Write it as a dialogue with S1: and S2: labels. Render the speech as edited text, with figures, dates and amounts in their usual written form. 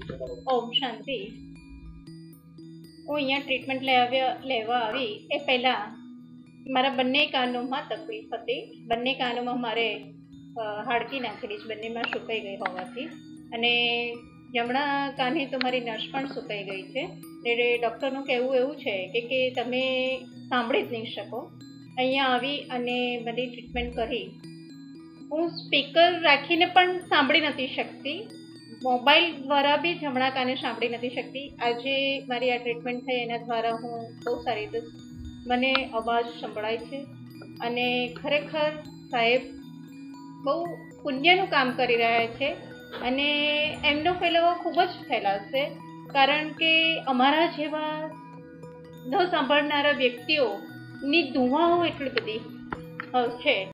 S1: ઓમ શાંતિ. હું અહીંયા ટ્રીટમેન્ટ લેવા આવી એ પહેલાં મારા બંને કાનોમાં તકલીફ હતી. બંને કાનોમાં મારે હાડકી નાખેલી છે, બંનેમાં સુકાઈ ગઈ હોવાથી, અને જમણા કાને તો મારી નસ પણ સુકાઈ ગઈ છે. એટલે ડૉક્ટરનું કહેવું એવું છે કે તમે સાંભળી જ નહીં શકો. અહીંયા આવી અને બધી ટ્રીટમેન્ટ કરી. હું સ્પીકર રાખીને પણ સાંભળી નથી શકતી, મોબાઈલ દ્વારા બી જમણા કાને સાંભળી નથી શકતી. આજે મારી આ ટ્રીટમેન્ટ થઈ એના દ્વારા હું બહુ સારી રીતે મને અવાજ સંભળાય છે. અને ખરેખર સાહેબ બહુ પુણ્યનું કામ કરી રહ્યા છે, અને એમનો ફેલાવો ખૂબ જ ફેલાશે, કારણ કે અમારા જેવા ન સાંભળનારા વ્યક્તિઓની દુઆઓ એટલી બધી છે.